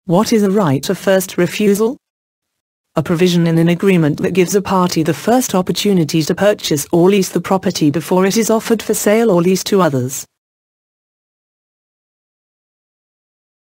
What is a right of first refusal? A provision in an agreement that gives a party the first opportunity to purchase or lease the property before it is offered for sale or lease to others.